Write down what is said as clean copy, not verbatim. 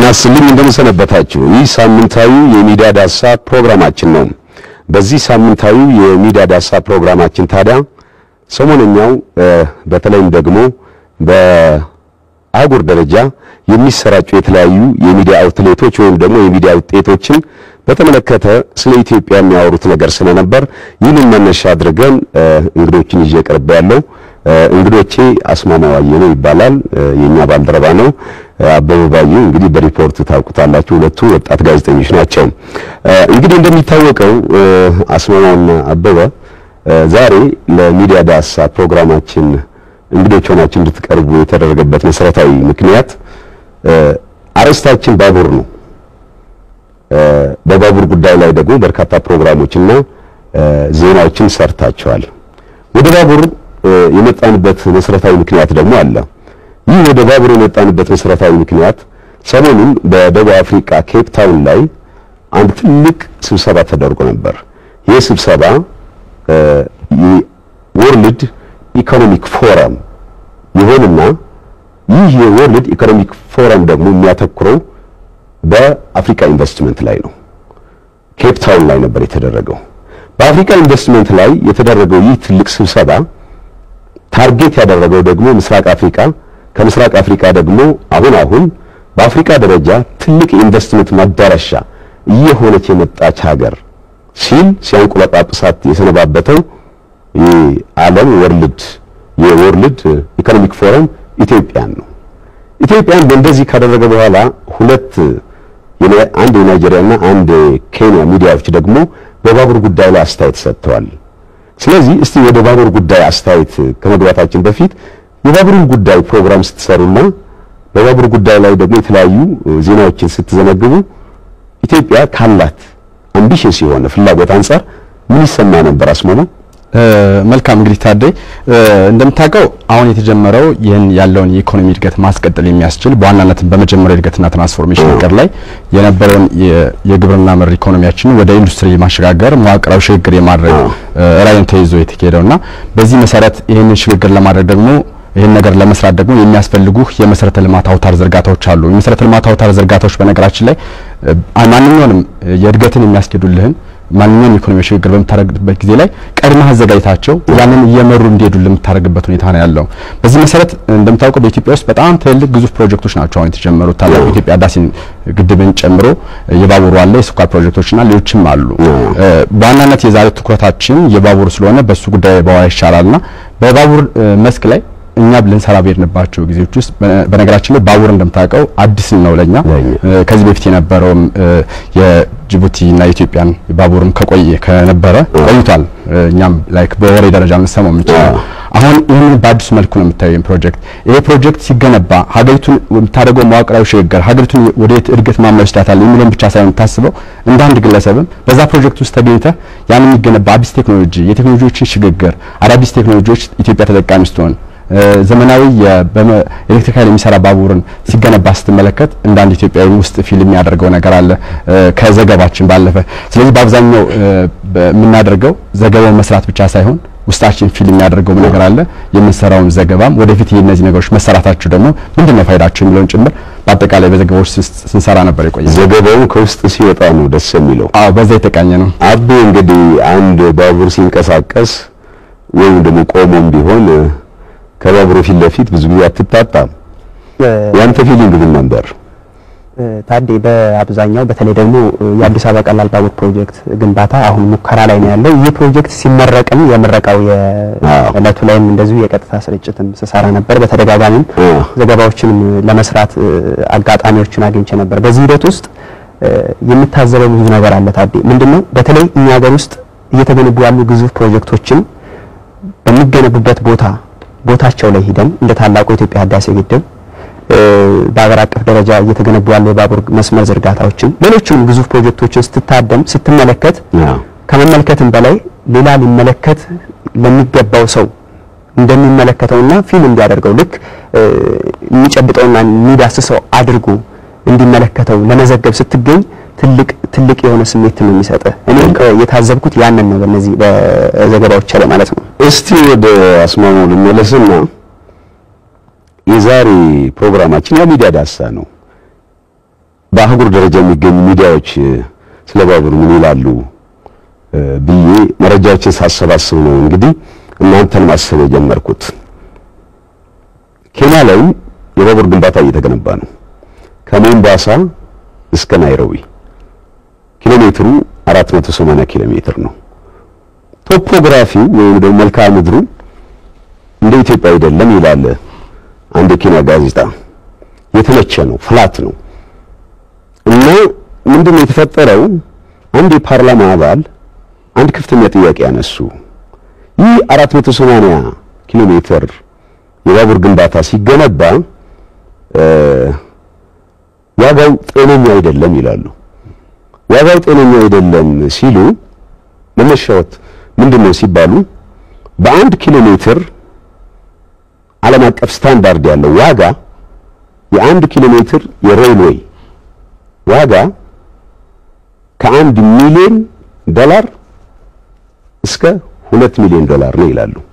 ጤናስልኝ እንደምሰነበታችሁ ይህ ሳምንታዊ የሚዲያ ዳሳ ፕሮግራማችን ነው። በዚህ ሳምንታዊ የሚዲያ ዳሳ ፕሮግራማችን ታዲያ ሰሞነኛው በተለይም ደግሞ በአህጉር ደረጃ የሚሰራጩ የተለያዩ የሚዲያ አውትሌቶች ወይም ደግሞ የሚዲያ ውጤቶችን በተመለከተ ስለ ኢትዮጵያ የሚያወሩት ነገር ስለነበር ይህንን መነሻ አድርገን እንግዶችን ይዤ ቀርብ ያለው እንግዶቼ አስማማው አየነው ይባላል የኛ ባልደረባ ነው። አበበ ባዩ እንግዲህ በሪፖርት ታውቁታላችሁ ሁለቱ ወጣት ጋዜጠኞች ናቸው። እንግዲህ እንደሚታወቀው አስማማውና አበበ ዛሬ ለሚዲያ ዳሳ ፕሮግራማችን እንግዶች ሆናችሁ እንድትቀርቡ የተደረገበት መሰረታዊ ምክንያት አርዕስታችን ባቡር ነው። በባቡር ጉዳይ ላይ ደግሞ በርካታ ፕሮግራሞችና ዜናዎችን ሰርታችኋል። ወደ ባቡር የመጣንበት መሰረታዊ ምክንያት ደግሞ አለ። ይህ ወደ ባቡር የመጣንበት መሰረታዊ ምክንያት ሰሞኑን በደቡብ አፍሪካ ኬፕ ታውን ላይ አንድ ትልቅ ስብሰባ ተደርጎ ነበር። ይህ ስብሰባ የወርልድ ኢኮኖሚክ ፎረም ይሆንና ይህ የወርልድ ኢኮኖሚክ ፎረም ደግሞ የሚያተኩረው በአፍሪካ ኢንቨስትመንት ላይ ነው። ኬፕ ታውን ላይ ነበር የተደረገው። በአፍሪካ ኢንቨስትመንት ላይ የተደረገው ይህ ትልቅ ስብሰባ ታርጌት ያደረገው ደግሞ ምስራቅ አፍሪካ፣ ከምስራቅ አፍሪካ ደግሞ አሁን በአፍሪካ ደረጃ ትልቅ ኢንቨስትመንት ማዳረሻ እየሆነች የመጣች ሀገር ሲል ሲያንቆለጳጵሳት የሰነባበተው የዓለም የወርልድ ኢኮኖሚክ ፎረም ኢትዮጵያን ነው። ኢትዮጵያን እንደዚህ ካደረገ በኋላ አንድ የናይጄሪያና አንድ ኬንያ ሚዲያዎች ደግሞ በባቡር ጉዳይ ላይ አስተያየት ሰጥተዋል። ስለዚህ እስቲ ወደ ባቡር ጉዳይ አስተያየት ከመግባታችን በፊት የባቡርን ጉዳይ ፕሮግራም ስትሰሩና በባቡር ጉዳይ ላይ ደግሞ የተለያዩ ዜናዎችን ስትዘነግቡ ኢትዮጵያ ካላት አምቢሽንስ የሆነ ፍላጎት አንፃር ምን ይሰማ ነበር አስማማው? መልካም እንግዲህ ታዲያ እንደምታውቀው አሁን የተጀመረው ይህን ያለውን የኢኮኖሚ እድገት ማስቀጠል የሚያስችል በዋናነት በመጀመሪያ እድገትና ትራንስፎርሜሽን ነገር ላይ የነበረውን የግብርና መር ኢኮኖሚያችን ወደ ኢንዱስትሪ ማሸጋገር መዋቅራዊ ሽግግር የማድረግ ራዕይን ተይዞ የተካሄደውና በዚህ መሰረት ይህንን ሽግግር ለማድረግ ደግሞ ይሄን ነገር ለመስራት ደግሞ የሚያስፈልጉ የመሰረተ ልማት አውታር ዝርጋታዎች አሉ። የመሰረተ ልማት አውታር ዝርጋታዎች በነገራችን ላይ ማንኛውንም የእድገትን የሚያስኬዱልህን ማንኛውንም ኢኮኖሚ ሽግግር በምታረግበት ጊዜ ላይ ቀድመህ አዘጋጅታቸው ያንን እየመሩ እንዲሄዱ ለምታረግበት ሁኔታ ነው ያለው። በዚህ መሰረት እንደምታውቀው በኢትዮጵያ ውስጥ በጣም ትልልቅ ግዙፍ ፕሮጀክቶች ናቸው አሁን የተጀመሩት። ታላቁ ኢትዮጵያ ህዳሴን ግድብን ጨምሮ የባቡር አለ፣ የስኳር ፕሮጀክቶችና ሌሎችም አሉ። በዋናነት የዛሬው ትኩረታችን የባቡር ስለሆነ በሱ ጉዳይ ባወራ ይሻላልና በባቡር መስክ ላይ እኛ ልንሰራ በሄድንባቸው ጊዜዎች ውስጥ በነገራችን ላይ ባቡር እንደምታውቀው አዲስ ነው ለኛ። ከዚህ በፊት የነበረው የጅቡቲና የኢትዮጵያን ባቡርም ከነበረ ቆይቷል። እኛም ላይክ በወሬ ደረጃ እንሰማው እንችላለን። አሁን ይሄን በአዲስ መልኩ ነው የምታየው ፕሮጀክት። ይሄ ፕሮጀክት ሲገነባ ሀገሪቱን የምታደርገው መዋቅራዊ ሽግግር ሀገሪቱን ወደ እድገት ማማ ይወስዳታል የሚለውን ብቻ ሳይሆን ታስበው እንደ አንድ ግለሰብም በዛ ፕሮጀክት ውስጥ ተገኝተህ ያን የሚገነባ አዲስ ቴክኖሎጂ የቴክኖሎጂዎችን ሽግግር አዳዲስ ቴክኖሎጂዎች ኢትዮጵያ ተጠቃሚ ስትሆን ዘመናዊ በኤሌክትሪክ ኃይል የሚሰራ ባቡርን ሲገነባ ስትመለከት እንደ አንድ ኢትዮጵያዊ ውስጥ ፊልም ያደርገው ነገር አለ ከዘገባችን ባለፈ። ስለዚህ በአብዛኛው የምናደርገው ዘገባውን መስራት ብቻ ሳይሆን ውስጣችን ፊልም ያደርገው ነገር አለ። የምንሰራውን ዘገባም ወደፊት እነዚህ ነገሮች መሰራታቸው ደግሞ ምንድነው ፋይዳቸው የሚለውን ጭምር በአጠቃላይ በዘገባዎች ስንሰራ ነበር የቆየው። ዘገባው ከውስጥ ሲወጣ ነው ደስ የሚለው። አዎ በዛ የተቃኘ ነው። አብ እንግዲህ አንድ ባቡር ሲንቀሳቀስ ወይም ደግሞ ቆሞም ቢሆን ከባቡሩ ፊት ለፊት ብዙ ጊዜ አትጣጣም። ያንተ ፊሊንግ ምን ነበር? ታዲያ በአብዛኛው በተለይ ደግሞ የአዲስ አበባ ቀላል ባቡር ፕሮጀክት ግንባታ አሁን ሙከራ ላይ ነው ያለው። ይህ ፕሮጀክት ሲመረቅም የምረቃው የዕለቱ ላይም እንደዚሁ የቀጥታ ስርጭትም ስሰራ ነበር። በተደጋጋሚም ዘገባዎችን ለመስራት አጋጣሚዎችን አግኝቼ ነበር። በዚህ ሂደት ውስጥ የምታዘበው ብዙ ነገር አለ። ታዲያ ምንድነው በተለይ እኛ ሀገር ውስጥ እየተገነቡ ያሉ ግዙፍ ፕሮጀክቶችን በሚገነቡበት ቦታቸው ላይ ሄደን እንደ ታላቁ የኢትዮጵያ ህዳሴ ግድብ በአገር አቀፍ ደረጃ እየተገነቡ ያሉ የባቡር መስመር ዝርጋታዎችን ሌሎችም ግዙፍ ፕሮጀክቶችን ስትመለከት ከመመልከትም በላይ ሌላ ሊመለከት ለሚገባው ሰው እንደሚመለከተውና ፊልም እንዲያደርገው ልክ የሚጨብጠውና የሚዳስሰው አድርጎ እንዲመለከተው ለመዘገብ ስትገኝ ትልቅ የሆነ ስሜት ነው የሚሰጥ። እኔ የታዘብኩት ያንን ነው በእነዚህ በዘገባዎች ላይ ማለት ነው። እስቲ ወደ አስማማው ልመለስና የዛሬ ፕሮግራማችን የሚዲያ ዳሳ ነው። በአህጉር ደረጃ የሚገኙ ሚዲያዎች ስለ ባቡር ምን ይላሉ ብዬ መረጃዎችን ሳሰባስብ ነው እንግዲህ እናንተን ማሰብ የጀመርኩት። ኬንያ ላይ የባቡር ግንባታ እየተገነባ ነው። ከሞምባሳ እስከ ናይሮቢ ኪሎ ሜትሩ 480 ኪሎ ሜትር ነው። ቶፖግራፊው ወይም ደግሞ መልክዓ ምድሩ እንደ ኢትዮጵያ አይደለም ይላል አንድ የኬንያ ጋዜጣ። የተመቸ ነው፣ ፍላት ነው። እና ምንድነው የተፈጠረው? አንድ የፓርላማ አባል አንድ ከፍተኛ ጥያቄ ያነሱ። ይህ 480 ኪሎ ሜትር የባቡር ግንባታ ሲገነባ ዋጋው ጤነኛ አይደለም ይላሉ። ዋጋው ጤነኛ አይደለም ሲሉ ለመሻወት ምንድነው ሲባሉ በአንድ ኪሎ ሜትር ዓለም አቀፍ ስታንዳርድ ያለው ዋጋ የአንድ ኪሎ ሜትር የሬልዌይ ዋጋ ከ$1 ሚሊዮን እስከ $2 ሚሊዮን ነው ይላሉ።